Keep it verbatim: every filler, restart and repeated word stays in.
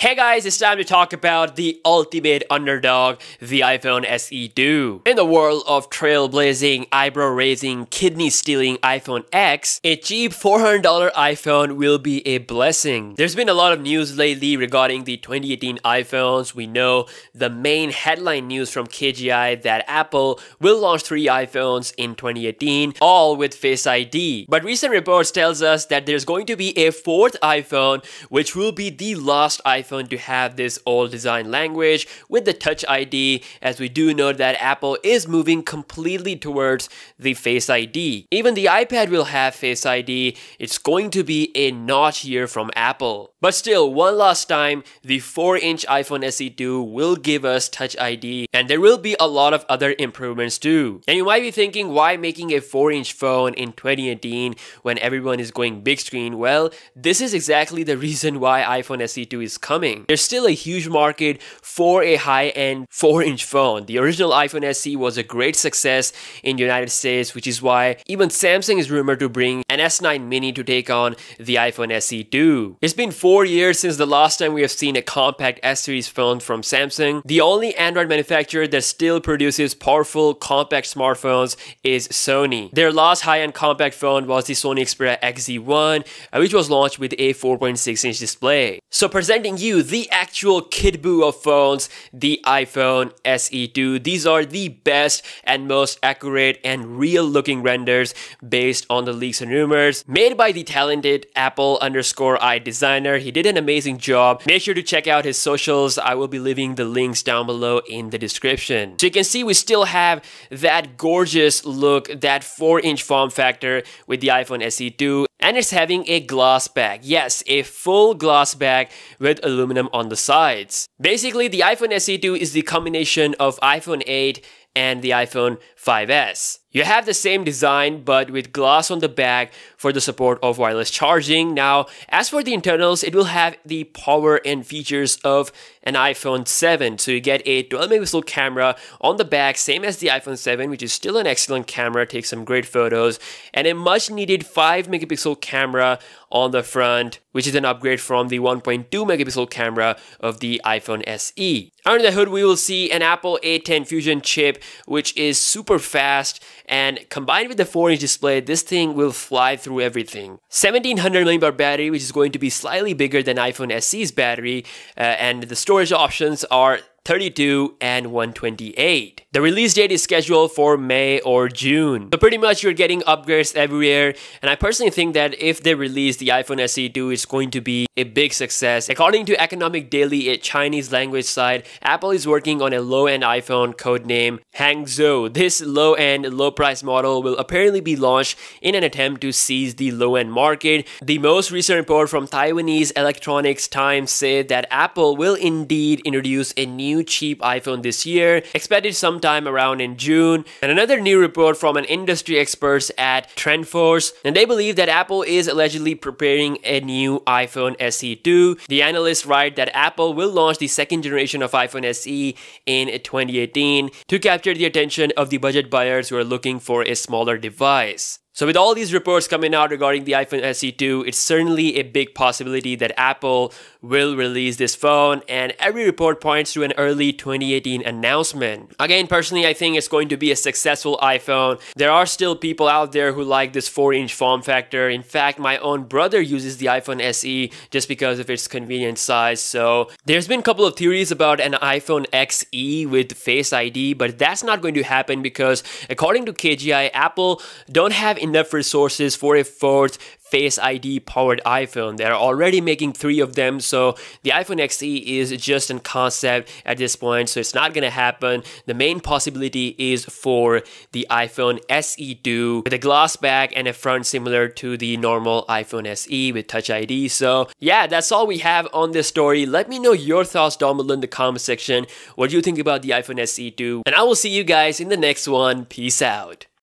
Hey guys, it's time to talk about the ultimate underdog, the iPhone S E two. In the world of trailblazing, eyebrow-raising, kidney-stealing iPhone X, a cheap four hundred dollar iPhone will be a blessing. There's been a lot of news lately regarding the twenty eighteen iPhones. We know the main headline news from K G I that Apple will launch three iPhones in twenty eighteen, all with Face I D. But recent reports tells us that there's going to be a fourth iPhone, which will be the last iPhone to have this old design language with the Touch I D, as we do know that Apple is moving completely towards the Face I D. Even the iPad will have Face I D. It's going to be a notch year from Apple. But still, one last time, the four inch iPhone S E two will give us Touch I D, and there will be a lot of other improvements too. And you might be thinking, why making a four inch phone in twenty eighteen when everyone is going big screen? Well, this is exactly the reason why iPhone S E two is coming. There's still a huge market for a high-end four inch phone. The original iPhone S E was a great success in the United States, which is why even Samsung is rumored to bring an S nine mini to take on the iPhone S E two. It's been four years since the last time we have seen a compact S series phone from Samsung. The only Android manufacturer that still produces powerful compact smartphones is Sony. Their last high-end compact phone was the Sony Xperia X Z one, which was launched with a four point six inch display. So presenting you the actual Kid Buu of phones, the iPhone S E two. These are the best and most accurate and real looking renders based on the leaks and rumors made by the talented Apple underscore I designer. He did an amazing job. Make sure to check out his socials. I will be leaving the links down below in the description. So you can see we still have that gorgeous look, that four inch form factor with the iPhone S E two. And it's having a glass back. Yes, a full glass back with aluminum on the sides. Basically, the iPhone S E two is the combination of iPhone eight and the iPhone five S. You have the same design but with glass on the back for the support of wireless charging. Now, as for the internals, it will have the power and features of an iPhone seven. So you get a twelve megapixel camera on the back, same as the iPhone seven, which is still an excellent camera, takes some great photos, and a much needed five megapixel camera on the front, which is an upgrade from the one point two megapixel camera of the iPhone S E. Under the hood, we will see an Apple A ten Fusion chip, which is super fast, and combined with the four inch display, this thing will fly through everything. seventeen hundred milliamp hour battery, which is going to be slightly bigger than iPhone S E's battery, uh, and the storage options are thirty-two and one twenty-eight. The release date is scheduled for May or June. So pretty much you're getting upgrades everywhere, and I personally think that if they release the iPhone S E two, it's going to be a big success. According to Economic Daily, a Chinese language site, Apple is working on a low-end iPhone codenamed Hangzhou. This low-end, low-price model will apparently be launched in an attempt to seize the low-end market. The most recent report from Taiwanese Electronics Times said that Apple will indeed introduce a new cheap iPhone this year, expected sometime around in June. And another new report from an industry experts at TrendForce, and they believe that Apple is allegedly preparing a new iPhone S E two. The analysts write that Apple will launch the second generation of iPhone S E in twenty eighteen to capture the attention of the budget buyers who are looking for a smaller device. So with all these reports coming out regarding the iPhone S E two, it's certainly a big possibility that Apple will release this phone, and every report points to an early twenty eighteen announcement. Again, personally, I think it's going to be a successful iPhone. There are still people out there who like this four inch form factor. In fact, my own brother uses the iPhone S E just because of its convenient size. So there's been a couple of theories about an iPhone X E with Face I D, but that's not going to happen because according to K G I, Apple don't have enough resources for a fourth Face I D powered iPhone. They're already making three of them, so the iPhone X E is just a concept at this point, so it's not gonna happen. The main possibility is for the iPhone S E two with a glass back and a front similar to the normal iPhone S E with Touch I D. So yeah, that's all we have on this story. Let me know your thoughts down below in the comment section. What do you think about the iPhone S E two? And I will see you guys in the next one. Peace out.